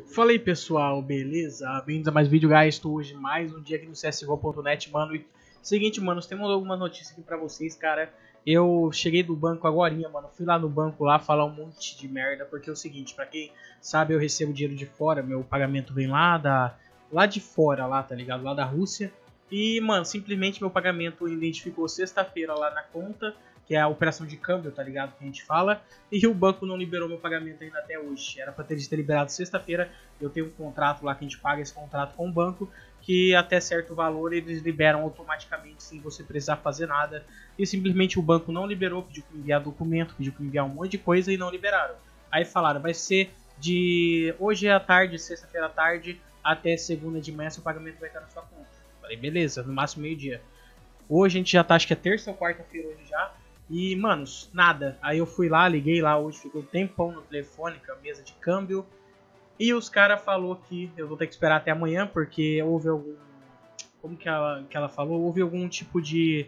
Fala aí pessoal, beleza? Bem-vindos a mais vídeo, guys. Estou hoje mais um dia aqui no CSGO.net, mano. E seguinte, mano, temos algumas notícias aqui pra vocês, cara. Eu cheguei do banco agorinha, mano. Fui lá no banco lá falar um monte de merda. Porque é o seguinte, pra quem sabe, eu recebo dinheiro de fora. Meu pagamento vem lá de fora, lá, tá ligado? Lá da Rússia. E, mano, simplesmente meu pagamento identificou sexta-feira lá na conta, que é a operação de câmbio, tá ligado? Que a gente fala. E o banco não liberou meu pagamento ainda até hoje. Era pra ter liberado sexta-feira. Eu tenho um contrato lá que a gente paga esse contrato com o banco, que até certo valor eles liberam automaticamente sem você precisar fazer nada. E simplesmente o banco não liberou, pediu pra enviar documento, pediu pra enviar um monte de coisa e não liberaram. Aí falaram, vai ser de hoje à tarde, sexta-feira à tarde, até segunda de manhã seu pagamento vai estar na sua conta. Falei, beleza, no máximo meio-dia. Hoje a gente já tá, acho que é terça ou quarta-feira hoje já. E, manos, nada. Aí eu fui lá, liguei lá hoje, ficou um tempão no telefone com a mesa de câmbio. E os caras falou que eu vou ter que esperar até amanhã, porque houve algum... Como que ela falou? Houve algum tipo de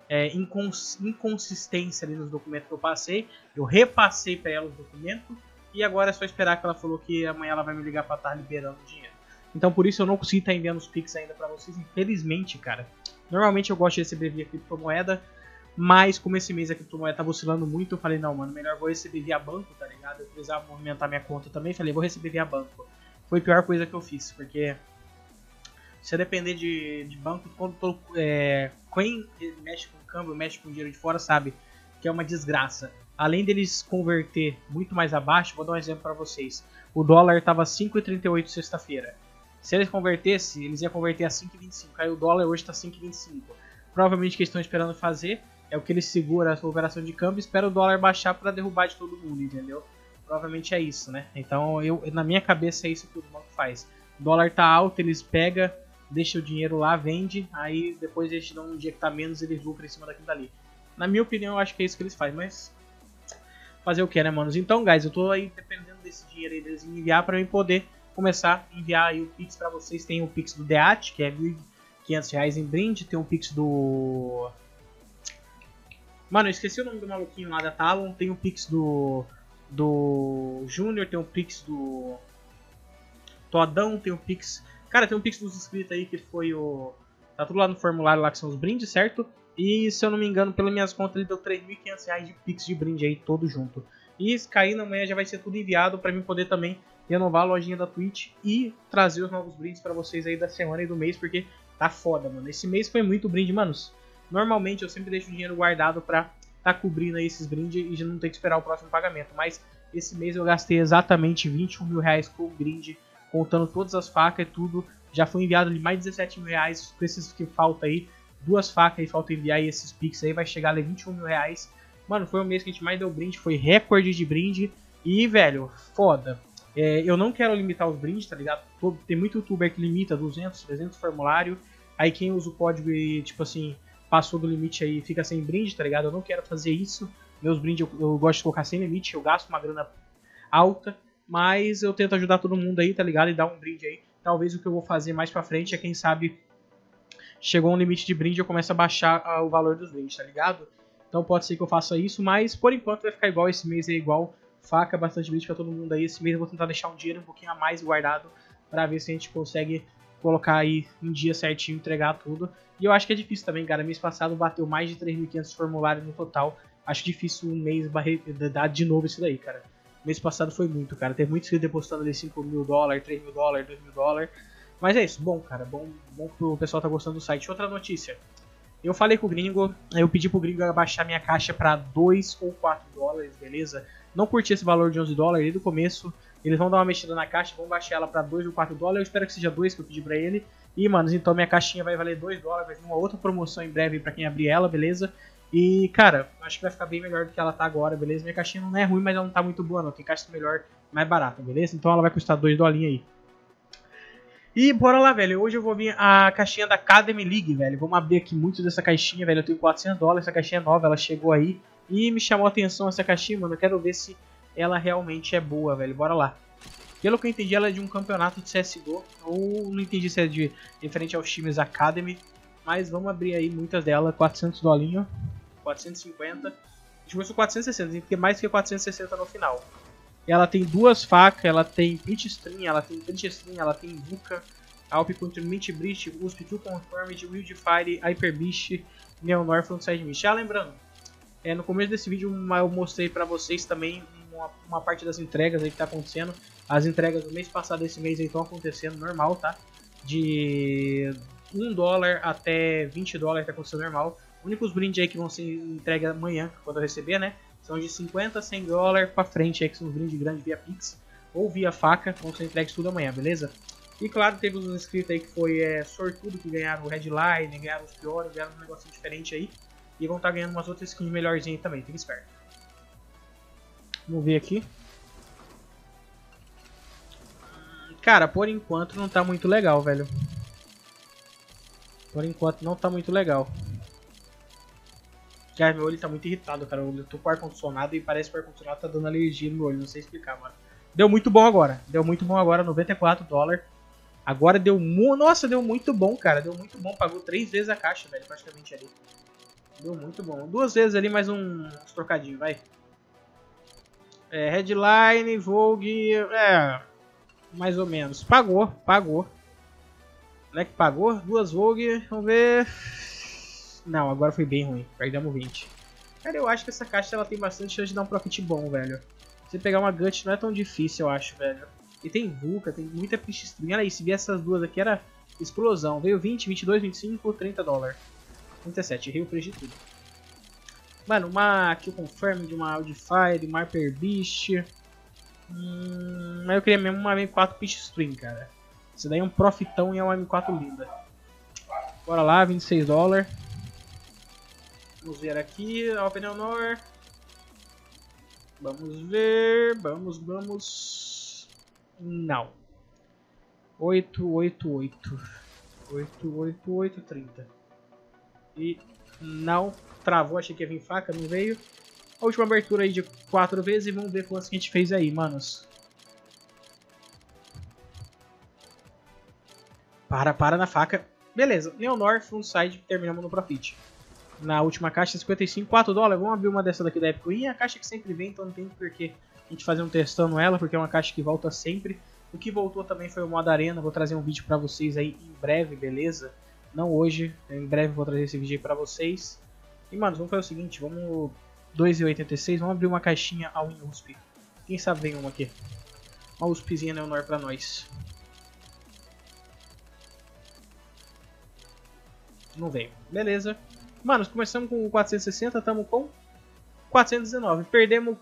inconsistência ali nos documentos que eu passei. Eu repassei pra ela os documentos. E agora é só esperar, que ela falou que amanhã ela vai me ligar pra estar liberando o dinheiro. Então por isso eu não consegui estar enviando os Pix ainda pra vocês, infelizmente, cara. Normalmente eu gosto de receber via criptomoeda, mas como esse mês a criptomoeda tava oscilando muito, eu falei, não, mano, melhor vou receber via banco, tá ligado? Eu precisava movimentar minha conta também, falei, vou receber via banco. Foi a pior coisa que eu fiz, porque se eu depender de banco, quem mexe com câmbio, mexe com dinheiro de fora, sabe que é uma desgraça. Além deles converter muito mais abaixo, vou dar um exemplo pra vocês. O dólar tava 5,38 sexta-feira. Se eles convertessem, eles iam converter a 5,25. Aí o dólar hoje tá 5,25. Provavelmente o que eles estão esperando fazer é o que eles seguram a sua operação de câmbio e espera o dólar baixar para derrubar de todo mundo, entendeu? Provavelmente é isso, né? Então, na minha cabeça é isso que o banco faz. O dólar tá alto, eles pegam, deixam o dinheiro lá, vende, aí depois eles dão um dia que tá menos, eles lucram em cima daquilo dali. Na minha opinião, eu acho que é isso que eles fazem, mas fazer o que, né, manos? Então, guys, eu tô aí dependendo desse dinheiro aí deles enviar para eu poder começar a enviar aí o Pix para vocês. Tem o Pix do DEAT, que é R$1.500 em brinde, tem o Pix do... Mano, eu esqueci o nome do maluquinho lá da Talon. Tem o Pix do Júnior, tem o Pix do Todão, tem o Pix... Cara, tem um Pix dos inscritos aí que foi o... Tá tudo lá no formulário lá que são os brindes, certo? E se eu não me engano, pelas minhas contas, ele deu R$3.500 de Pix de brinde aí, todo junto. E caindo amanhã já vai ser tudo enviado pra mim poder também renovar a lojinha da Twitch e trazer os novos brindes pra vocês aí da semana e do mês, porque tá foda, mano. Esse mês foi muito brinde, manos. Normalmente eu sempre deixo o dinheiro guardado pra tá cobrindo aí esses brindes e já não ter que esperar o próximo pagamento. Mas esse mês eu gastei exatamente R$21.000 com brinde, contando todas as facas e tudo. Já foi enviado de mais de R$17.000, esses que falta aí. 2 facas aí falta enviar e esses Pix aí vai chegar a R$21.000. Mano, foi o mês que a gente mais deu brinde, foi recorde de brinde. E, velho, foda. Eu não quero limitar os brindes, tá ligado? Tem muito youtuber que limita 200, 300 formulário. Aí quem usa o código e, tipo assim, passou do limite aí fica sem brinde, tá ligado? Eu não quero fazer isso. Meus brindes eu gosto de colocar sem limite, eu gasto uma grana alta. Mas eu tento ajudar todo mundo aí, tá ligado? E dar um brinde aí. Talvez o que eu vou fazer mais pra frente é, quem sabe, chegou um limite de brinde, eu começo a baixar o valor dos brindes, tá ligado? Então pode ser que eu faça isso, mas por enquanto vai ficar igual. Esse mês é igual. Faca, bastante brinde pra todo mundo aí. Esse mês eu vou tentar deixar um dinheiro um pouquinho a mais guardado pra ver se a gente consegue colocar aí um dia certinho, entregar tudo. E eu acho que é difícil também, cara. Mês passado bateu mais de 3.500 formulários no total. Acho difícil um mês dar de novo isso daí, cara. Mês passado foi muito, cara. Teve muitos que depositando ali $5.000, $3.000, $2.000. Mas é isso, bom, cara. Bom que o pessoal tá gostando do site. Outra notícia. Eu falei com o gringo, eu pedi pro gringo abaixar minha caixa pra $2 ou $4, beleza? Não curti esse valor de $11 desde o começo. Eles vão dar uma mexida na caixa, vão baixar ela pra $2 ou $4. Eu espero que seja 2 que eu pedi pra ele. E, manos, então minha caixinha vai valer $2. Vai vir uma outra promoção em breve pra quem abrir ela, beleza? E, cara, acho que vai ficar bem melhor do que ela tá agora, beleza? Minha caixinha não é ruim, mas ela não tá muito boa, não. Tem caixa melhor, mais barata, beleza? Então ela vai custar $2 aí. E bora lá, velho. Hoje eu vou vir a caixinha da Academy League, velho. Vamos abrir aqui muito dessa caixinha, velho. Eu tenho $400, essa caixinha é nova, ela chegou aí. E me chamou a atenção essa caixinha, mano. Eu quero ver se ela realmente é boa, velho. Bora lá. Pelo que eu entendi, ela é de um campeonato de CSGO. Ou não entendi se é de referente aos times Academy. Mas vamos abrir aí muitas delas. $400, 450. A gente começou 460, tem que ter mais que 460 no final. Ela tem duas facas, ela tem Pit String, ela tem Pit String, ela tem Vuka, Alp contra Mint Breach, USP, Q Conformity, Wildfire, Hyper Beast, Neonor Frontside Mist. Ah, lembrando, no começo desse vídeo eu mostrei pra vocês também uma parte das entregas aí que tá acontecendo. As entregas do mês passado e esse mês aí estão acontecendo normal, tá? De $1 até $20 tá acontecendo normal. Os únicos brindes aí que vão ser entregues amanhã, quando eu receber, né? São de $50 a $100 pra frente aí, que são os brindes grandes via Pix ou via faca, vão ser entregues tudo amanhã, beleza? E claro, teve uns inscritos aí que foi sortudo, que ganharam o Headline, ganharam os piores, ganharam um negocinho diferente aí. E vão estar ganhando umas outras skins melhorzinhas também, fica esperto. Vamos ver aqui. Cara, por enquanto não tá muito legal, velho. Por enquanto não tá muito legal. Cara, meu olho tá muito irritado, cara. Eu tô com o ar-condicionado e parece que o ar-condicionado tá dando alergia no meu olho, não sei explicar, mano. Deu muito bom agora, $94. Agora deu nossa, deu muito bom, cara. Deu muito bom, pagou 3 vezes a caixa, velho, praticamente ali. Deu muito bom. 2 vezes ali, mais uns trocadinhos, vai. Headline, Vogue, mais ou menos. Pagou. Não é que pagou? 2 Vogue, vamos ver. Não, agora foi bem ruim. Perdemos 20. Cara, eu acho que essa caixa ela tem bastante chance de dar um profit bom, velho. Você pegar uma Gut não é tão difícil, eu acho, velho. E tem Vulca, tem muita Pitch String. Olha aí, se vier essas duas aqui era explosão. Veio 20, 22, 25, $30. 37, errei o preço de tudo. Mano, uma Q Confirm de uma Wildfire, uma Hyper Beast. Mas eu queria mesmo uma M4 Pitch String, cara. Isso daí é um profitão e é uma M4 linda. Bora lá, $26. Vamos ver aqui, Alp Neonor. Vamos ver, vamos. Não. 888. 88830. E não travou, achei que ia vir faca, não veio. A última abertura aí de 4 vezes e vamos ver quantos que a gente fez aí, manos. Para na faca. Beleza, Neonor, Frontside, terminamos no Profit. Na última caixa, 55, $4. Vamos abrir uma dessa daqui da Epic Win. É a caixa que sempre vem, então não tem porquê a gente fazer um testando ela, porque é uma caixa que volta sempre. O que voltou também foi o modo arena. Vou trazer um vídeo pra vocês aí em breve, beleza? Não hoje, em breve vou trazer esse vídeo aí pra vocês. E, mano, vamos fazer o seguinte, vamos... 2,86, vamos abrir uma caixinha ao USP. Quem sabe vem uma aqui. Uma USPzinha Neonor pra nós. Não veio, beleza. Mano, começamos com 460, estamos com 419. Perdemos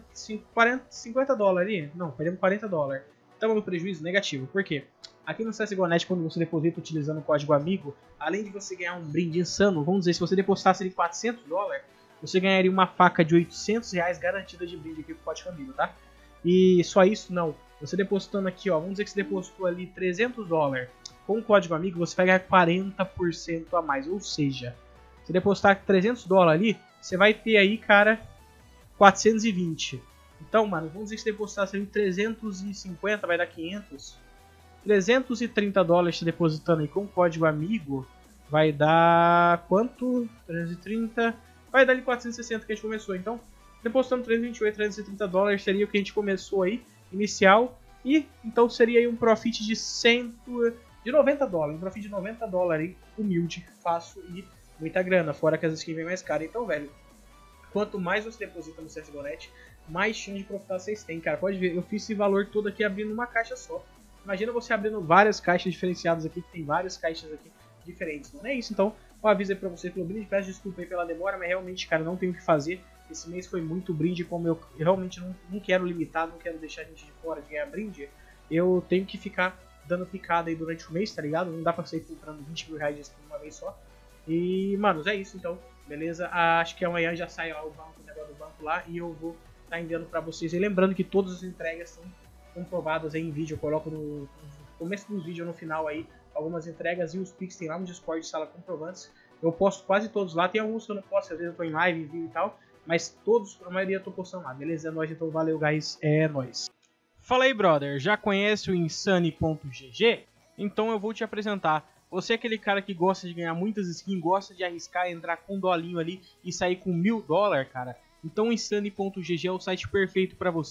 $50 ali? Não, perdemos $40. Estamos no prejuízo negativo. Por quê? Aqui no CSGO.net, quando você deposita utilizando o código amigo, além de você ganhar um brinde insano, vamos dizer, se você depositasse ali $400, você ganharia uma faca de R$800 garantida de brinde aqui com o código amigo, tá? E só isso não. Você depositando aqui, ó, vamos dizer que você depositou ali $300. Com o código amigo, você vai ganhar 40% a mais, ou seja... Se depositar $300 ali, você vai ter aí, cara, 420. Então, mano, vamos dizer que se depositar ali 350, vai dar 500. $330 se depositando aí com o código amigo, vai dar quanto? 330, vai dar ali 460 que a gente começou. Então, depositando $328, $330 seria o que a gente começou aí, inicial. E, então, seria aí um profit de $90. Um profit de $90 aí, humilde, fácil e... muita grana, fora que as skins vêm mais caras. Então, velho, quanto mais você deposita no CSGO.net, mais chance de profitar vocês têm, cara. Pode ver, eu fiz esse valor todo aqui abrindo uma caixa só. Imagina você abrindo várias caixas diferenciadas aqui, que tem várias caixas aqui diferentes. Não é isso, então, eu aviso pra você pelo brinde. Peço desculpa aí pela demora, mas realmente, cara, não tenho o que fazer. Esse mês foi muito brinde, como eu realmente não quero limitar, não quero deixar a gente de fora de ganhar brinde. Eu tenho que ficar dando picada aí durante o mês, tá ligado? Não dá pra sair comprando R$20 mil de skin uma vez só. E, manos, é isso então, beleza? Acho que amanhã já sai lá o negócio do banco lá e eu vou estar enviando pra vocês. E lembrando que todas as entregas são comprovadas aí em vídeo. Eu coloco no começo dos vídeos, no final aí, algumas entregas e os Pix tem lá no Discord, sala comprovantes. Eu posto quase todos lá, tem alguns que eu não posto, às vezes eu tô em live, em vídeo e tal. Mas todos, a maioria eu tô postando lá, beleza? É nóis, então valeu, guys, é nóis. Fala aí, brother, já conhece o Insane.gg? Então eu vou te apresentar. Você é aquele cara que gosta de ganhar muitas skins, gosta de arriscar, entrar com um dolinho ali e sair com $1000, cara? Então o Insane.gg é o site perfeito para você.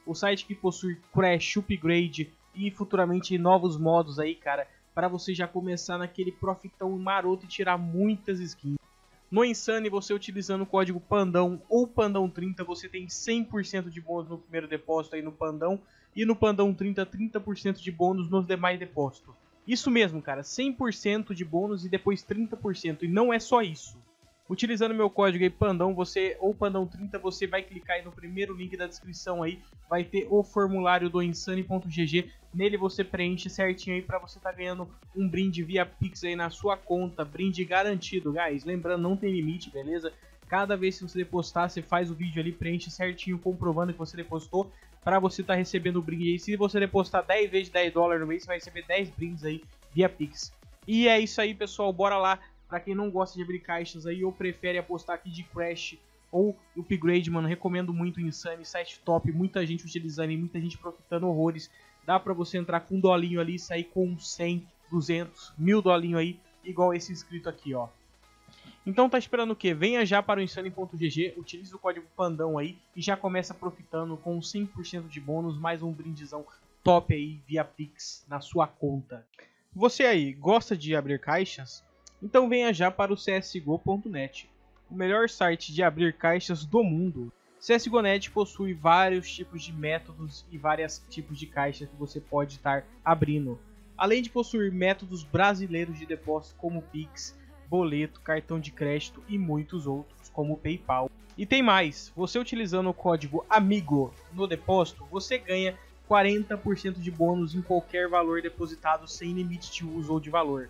o site que possui Crash, Upgrade e futuramente novos modos aí, cara, para você já começar naquele profitão maroto e tirar muitas skins. No Insane, você utilizando o código PANDÃO ou PANDÃO30, você tem 100% de bônus no primeiro depósito aí no Pandão, e no PANDÃO30, 30% de bônus nos demais depósitos. Isso mesmo, cara, 100% de bônus e depois 30%, e não é só isso. Utilizando meu código aí PANDÃO, ou PANDÃO30, você vai clicar aí no primeiro link da descrição aí, vai ter o formulário do Insane.gg, nele você preenche certinho aí para você tá ganhando um brinde via Pix aí na sua conta, brinde garantido, guys. Lembrando, não tem limite, beleza? Cada vez que você depositar, você faz o vídeo ali, preenche certinho, comprovando que você depositou, para você tá recebendo o brinde aí. Se você depositar 10 vezes $10 no mês, você vai receber 10 brindes aí via Pix. E é isso aí, pessoal, bora lá. Pra quem não gosta de abrir caixas aí ou prefere apostar aqui de Crash ou Upgrade, mano, recomendo muito o Insane, site top, muita gente utilizando e muita gente profitando horrores. Dá pra você entrar com um dolinho ali e sair com 100, 200, 1000 dolinho aí, igual esse inscrito aqui, ó. Então tá esperando o que? Venha já para o Insane.gg, utilize o código PANDÃO aí e já começa profitando com 100% de bônus, mais um brindezão top aí via Pix na sua conta. Você aí, gosta de abrir caixas? Então venha já para o CSGO.net, o melhor site de abrir caixas do mundo. CSGO.net possui vários tipos de métodos e vários tipos de caixas que você pode estar abrindo. Além de possuir métodos brasileiros de depósito como Pix, boleto, cartão de crédito e muitos outros como PayPal. E tem mais, você utilizando o código AMIGO no depósito, você ganha 40% de bônus em qualquer valor depositado sem limite de uso ou de valor.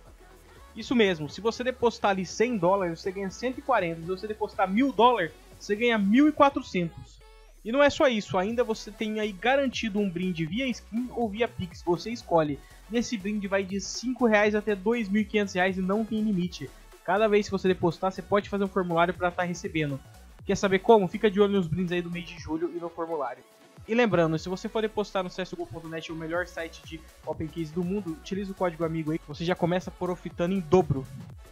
Isso mesmo, se você depositar ali $100, você ganha 140. Se você depositar $1000, você ganha 1400. E não é só isso, ainda você tem aí garantido um brinde via skin ou via Pix, você escolhe. E esse brinde vai de R$5 até R$2.500 e não tem limite. Cada vez que você depositar, você pode fazer um formulário para estar recebendo. Quer saber como? Fica de olho nos brindes aí do mês de julho e no formulário. E lembrando, se você for depositar no CSGO.net, o melhor site de Open Case do mundo, utilize o código AMIGO aí, que você já começa profitando em dobro.